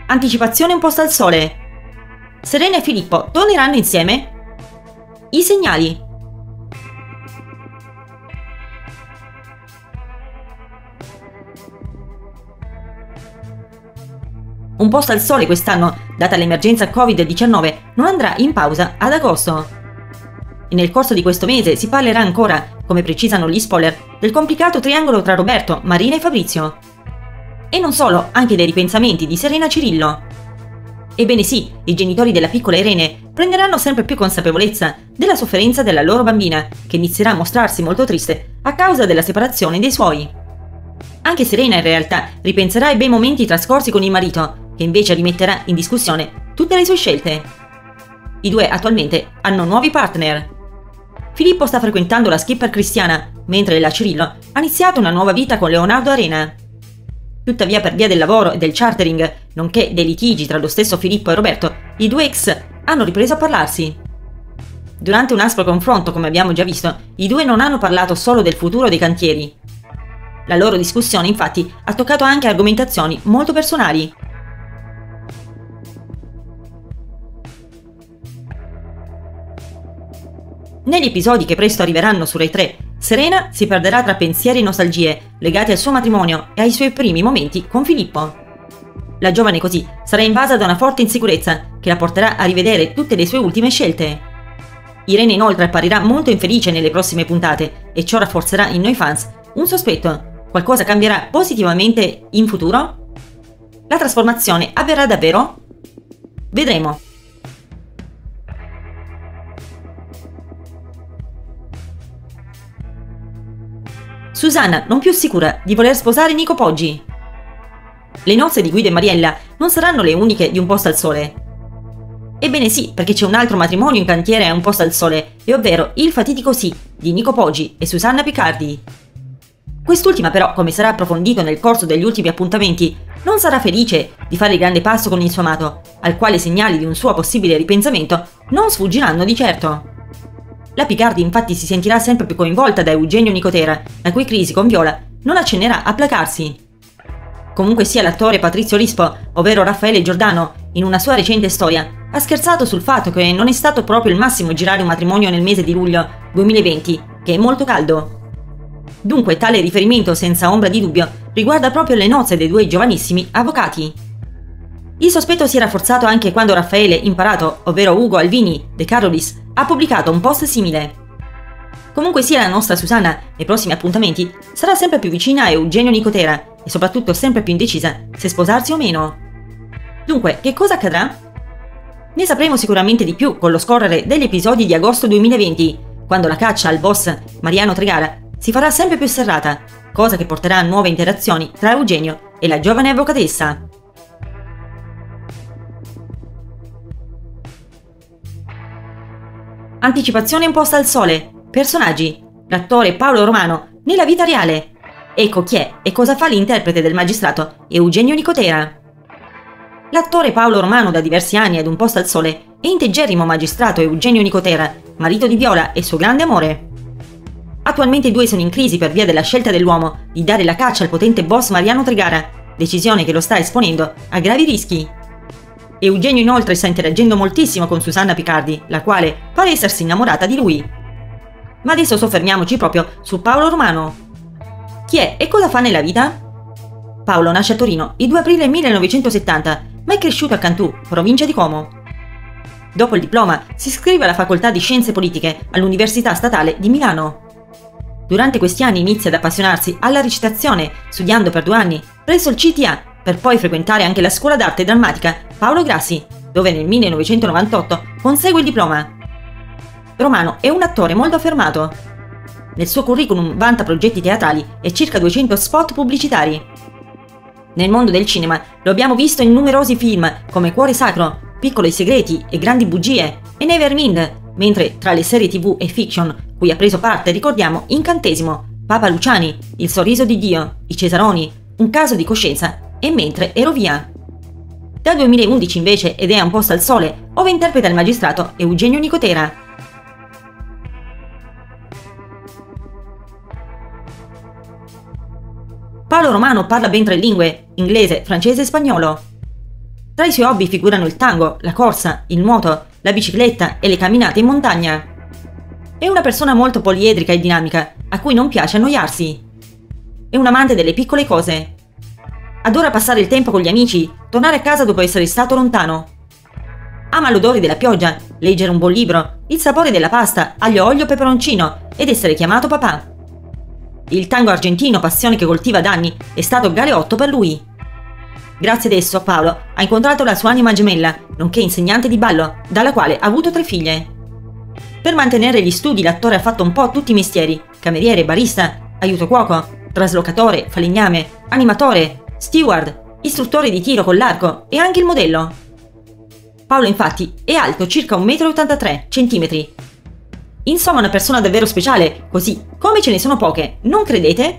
Anticipazione un posto al sole. Serena e Filippo torneranno insieme? I segnali. Un posto al sole quest'anno, data l'emergenza Covid-19, non andrà in pausa ad agosto. E nel corso di questo mese si parlerà ancora, come precisano gli spoiler, del complicato triangolo tra Roberto, Marina e Fabrizio. E non solo, anche dei ripensamenti di Serena Cirillo. Ebbene sì, i genitori della piccola Irene prenderanno sempre più consapevolezza della sofferenza della loro bambina, che inizierà a mostrarsi molto triste a causa della separazione dei suoi. Anche Serena in realtà ripenserà ai bei momenti trascorsi con il marito, che invece rimetterà in discussione tutte le sue scelte. I due attualmente hanno nuovi partner. Filippo sta frequentando la skipper Cristiana, mentre la Cirillo ha iniziato una nuova vita con Leonardo Arena. Tuttavia, per via del lavoro e del chartering, nonché dei litigi tra lo stesso Filippo e Roberto, i due ex hanno ripreso a parlarsi. Durante un aspro confronto, come abbiamo già visto, i due non hanno parlato solo del futuro dei cantieri. La loro discussione, infatti, ha toccato anche argomentazioni molto personali. Negli episodi che presto arriveranno su Rai 3, Serena si perderà tra pensieri e nostalgie legati al suo matrimonio e ai suoi primi momenti con Filippo. La giovane così sarà invasa da una forte insicurezza che la porterà a rivedere tutte le sue ultime scelte. Irene inoltre apparirà molto infelice nelle prossime puntate e ciò rafforzerà in noi fans un sospetto: qualcosa cambierà positivamente in futuro? La trasformazione avverrà davvero? Vedremo. Susanna non più sicura di voler sposare Nico Poggi. Le nozze di Guido e Mariella non saranno le uniche di Un posto al sole. Ebbene sì, perché c'è un altro matrimonio in cantiere a Un posto al sole, e ovvero il fatidico sì di Nico Poggi e Susanna Picardi. Quest'ultima però, come sarà approfondito nel corso degli ultimi appuntamenti, non sarà felice di fare il grande passo con il suo amato, al quale segnali di un suo possibile ripensamento non sfuggiranno di certo. La Picardi infatti si sentirà sempre più coinvolta da Eugenio Nicotera, la cui crisi con Viola non accennerà a placarsi. Comunque sia, l'attore Patrizio Rispo, ovvero Raffaele Giordano, in una sua recente storia, ha scherzato sul fatto che non è stato proprio il massimo girare un matrimonio nel mese di luglio 2020, che è molto caldo. Dunque tale riferimento, senza ombra di dubbio, riguarda proprio le nozze dei due giovanissimi avvocati. Il sospetto si è rafforzato anche quando Raffaele Imparato, ovvero Ugo Alvini De Carolis, ha pubblicato un post simile. Comunque sia, la nostra Susanna, nei prossimi appuntamenti, sarà sempre più vicina a Eugenio Nicotera e soprattutto sempre più indecisa se sposarsi o meno. Dunque, che cosa accadrà? Ne sapremo sicuramente di più con lo scorrere degli episodi di agosto 2020, quando la caccia al boss Mariano Tregara si farà sempre più serrata, cosa che porterà a nuove interazioni tra Eugenio e la giovane avvocatessa. Anticipazione imposta al sole. Personaggi. L'attore Paolo Romano nella vita reale. Ecco chi è e cosa fa l'interprete del magistrato Eugenio Nicotera. L'attore Paolo Romano, da diversi anni ad Un posto al sole, è integerrimo magistrato Eugenio Nicotera, marito di Viola e suo grande amore. Attualmente i due sono in crisi per via della scelta dell'uomo di dare la caccia al potente boss Mariano Tregara, decisione che lo sta esponendo a gravi rischi. Eugenio inoltre sta interagendo moltissimo con Susanna Picardi, la quale pare essersi innamorata di lui. Ma adesso soffermiamoci proprio su Paolo Romano. Chi è e cosa fa nella vita? Paolo nasce a Torino il 2 aprile 1970, ma è cresciuto a Cantù, provincia di Como. Dopo il diploma si iscrive alla facoltà di Scienze Politiche all'Università Statale di Milano. Durante questi anni inizia ad appassionarsi alla recitazione, studiando per 2 anni presso il CTA, per poi frequentare anche la scuola d'arte drammatica Paolo Grassi, dove nel 1998 consegue il diploma. Romano è un attore molto affermato. Nel suo curriculum vanta progetti teatrali e circa 200 spot pubblicitari. Nel mondo del cinema lo abbiamo visto in numerosi film come Cuore Sacro, Piccoli Segreti e Grandi Bugie e Nevermind, mentre tra le serie TV e fiction cui ha preso parte ricordiamo Incantesimo, Papa Luciani, Il sorriso di Dio, I Cesaroni, Un caso di coscienza e Mentre ero via. Dal 2011 invece ed è a Un posto al sole, ove interpreta il magistrato Eugenio Nicotera. Paolo Romano parla ben 3 lingue, inglese, francese e spagnolo. Tra i suoi hobby figurano il tango, la corsa, il nuoto, la bicicletta e le camminate in montagna. È una persona molto poliedrica e dinamica, a cui non piace annoiarsi. È un amante delle piccole cose. Adora passare il tempo con gli amici, tornare a casa dopo essere stato lontano. Ama l'odore della pioggia, leggere un buon libro, il sapore della pasta, aglio olio peperoncino ed essere chiamato papà. Il tango argentino, passione che coltiva da anni, è stato galeotto per lui. Grazie ad esso, Paolo ha incontrato la sua anima gemella, nonché insegnante di ballo, dalla quale ha avuto 3 figlie. Per mantenere gli studi, l'attore ha fatto un po' tutti i mestieri: cameriere, barista, aiuto cuoco, traslocatore, falegname, animatore, steward, istruttore di tiro con l'arco e anche il modello. Paolo infatti è alto circa 1,83 m. Insomma, una persona davvero speciale, così come ce ne sono poche, non credete?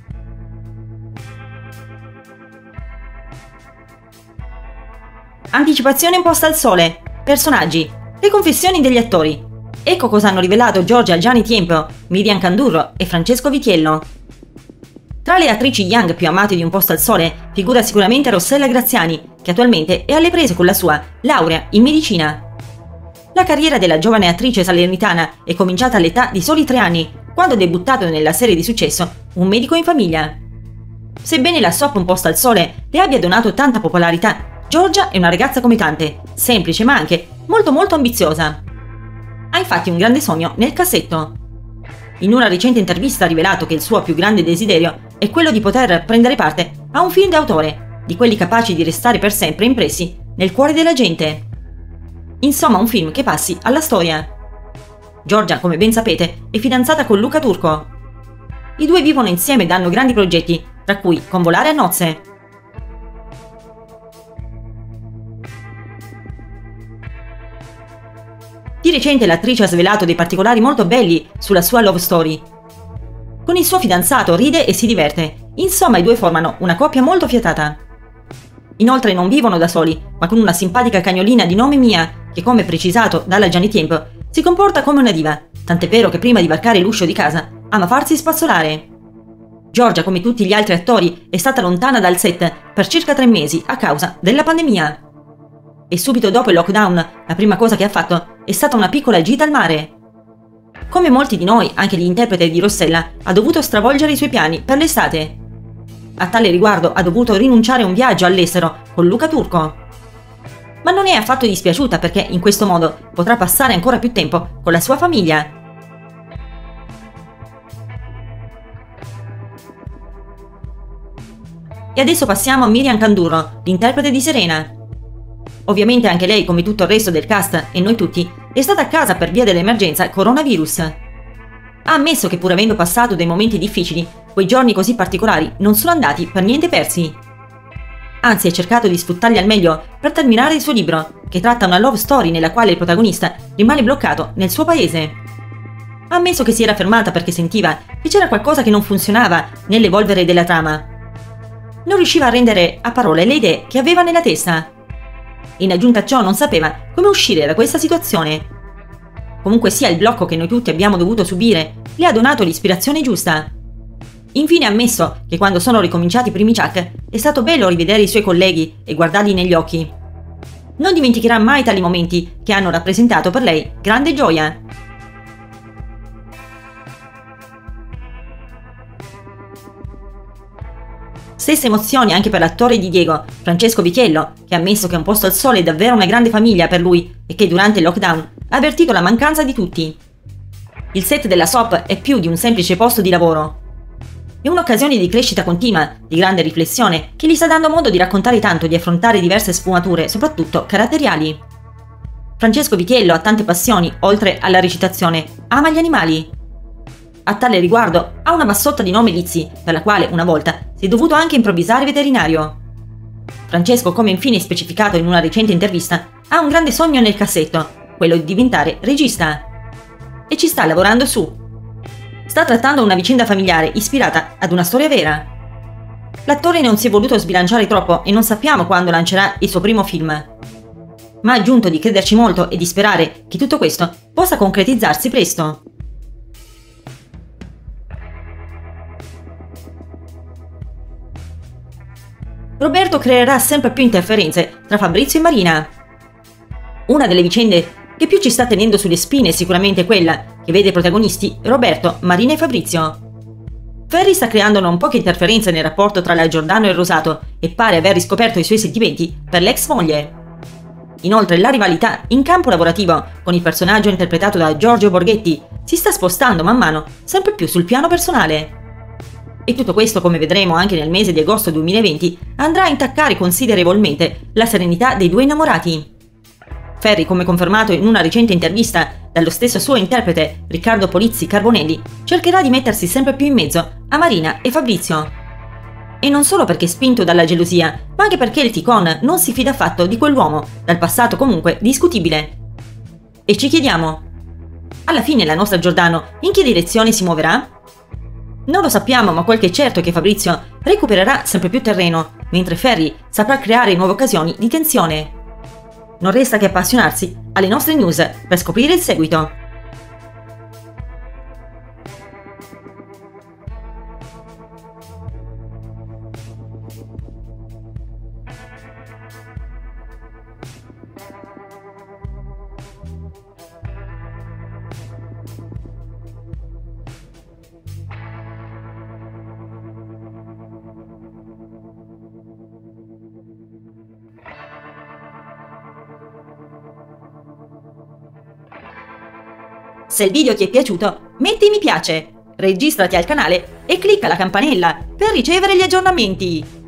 Anticipazione imposta al sole. Personaggi. Le confessioni degli attori. Ecco cosa hanno rivelato Giorgia Gianni Tiempo, Miriam Candurro e Francesco Vitiello. Tra le attrici young più amate di Un posto al sole figura sicuramente Rossella Graziani, che attualmente è alle prese con la sua laurea in medicina. La carriera della giovane attrice salernitana è cominciata all'età di soli 3 anni, quando ha debuttato nella serie di successo Un medico in famiglia. Sebbene la soap Un posto al sole le abbia donato tanta popolarità, Giorgia è una ragazza come tante, semplice ma anche molto ambiziosa. Ha infatti un grande sogno nel cassetto. In una recente intervista ha rivelato che il suo più grande desiderio è quello di poter prendere parte a un film d'autore, di quelli capaci di restare per sempre impressi nel cuore della gente. Insomma, un film che passi alla storia. Giorgia, come ben sapete, è fidanzata con Luca Turco. I due vivono insieme ed hanno grandi progetti, tra cui convolare a nozze. Di recente l'attrice ha svelato dei particolari molto belli sulla sua love story. Con il suo fidanzato ride e si diverte, insomma i due formano una coppia molto fiatata. Inoltre non vivono da soli, ma con una simpatica cagnolina di nome Mia, che come precisato dalla Gianni Tiempo, si comporta come una diva, tant'è vero che prima di varcare l'uscio di casa ama farsi spazzolare. Giorgia, come tutti gli altri attori, è stata lontana dal set per circa 3 mesi a causa della pandemia. E subito dopo il lockdown, la prima cosa che ha fatto è stata una piccola gita al mare. Come molti di noi, anche l'interprete di Rossella ha dovuto stravolgere i suoi piani per l'estate. A tale riguardo ha dovuto rinunciare a un viaggio all'estero con Luca Turco. Ma non è affatto dispiaciuta perché in questo modo potrà passare ancora più tempo con la sua famiglia. E adesso passiamo a Miriam Candurro, l'interprete di Serena. Ovviamente anche lei, come tutto il resto del cast e noi tutti, è stata a casa per via dell'emergenza coronavirus. Ha ammesso che pur avendo passato dei momenti difficili, quei giorni così particolari non sono andati per niente persi. Anzi, ha cercato di sfruttarli al meglio per terminare il suo libro, che tratta una love story nella quale il protagonista rimane bloccato nel suo paese. Ha ammesso che si era fermata perché sentiva che c'era qualcosa che non funzionava nell'evolvere della trama. Non riusciva a rendere a parole le idee che aveva nella testa. In aggiunta a ciò non sapeva come uscire da questa situazione. Comunque sia, il blocco che noi tutti abbiamo dovuto subire le ha donato l'ispirazione giusta. Infine ha ammesso che quando sono ricominciati i primi Chuck è stato bello rivedere i suoi colleghi e guardarli negli occhi. Non dimenticherà mai tali momenti che hanno rappresentato per lei grande gioia. Stesse emozioni anche per l'attore di Diego, Francesco Vitiello, che ha ammesso che Un posto al sole è davvero una grande famiglia per lui e che durante il lockdown ha avvertito la mancanza di tutti. Il set della soap è più di un semplice posto di lavoro. È un'occasione di crescita continua, di grande riflessione, che gli sta dando modo di raccontare tanto e di affrontare diverse sfumature, soprattutto caratteriali. Francesco Vitiello ha tante passioni, oltre alla recitazione, ama gli animali. A tale riguardo ha una bassotta di nome Lizzy, per la quale una volta si è dovuto anche improvvisare veterinario. Francesco, come infine specificato in una recente intervista, ha un grande sogno nel cassetto, quello di diventare regista. E ci sta lavorando su. Sta trattando una vicenda familiare ispirata ad una storia vera. L'attore non si è voluto sbilanciare troppo e non sappiamo quando lancerà il suo primo film. Ma ha aggiunto di crederci molto e di sperare che tutto questo possa concretizzarsi presto. Roberto creerà sempre più interferenze tra Fabrizio e Marina. Una delle vicende che più ci sta tenendo sulle spine è sicuramente quella che vede protagonisti Roberto, Marina e Fabrizio. Ferri sta creando non poche interferenze nel rapporto tra la Giordano e il Rosato e pare aver riscoperto i suoi sentimenti per l'ex moglie. Inoltre la rivalità in campo lavorativo con il personaggio interpretato da Giorgio Borghetti si sta spostando man mano sempre più sul piano personale. E tutto questo, come vedremo anche nel mese di agosto 2020, andrà a intaccare considerevolmente la serenità dei due innamorati. Ferri, come confermato in una recente intervista dallo stesso suo interprete Riccardo Polizzi Carbonelli, cercherà di mettersi sempre più in mezzo a Marina e Fabrizio. E non solo perché è spinto dalla gelosia, ma anche perché il Ticon non si fida affatto di quell'uomo, dal passato comunque discutibile. E ci chiediamo, alla fine la nostra Giordano in che direzione si muoverà? Non lo sappiamo, ma quel che è certo è che Fabrizio recupererà sempre più terreno, mentre Ferri saprà creare nuove occasioni di tensione. Non resta che appassionarsi alle nostre news per scoprire il seguito. Se il video ti è piaciuto, metti mi piace, registrati al canale e clicca la campanella per ricevere gli aggiornamenti.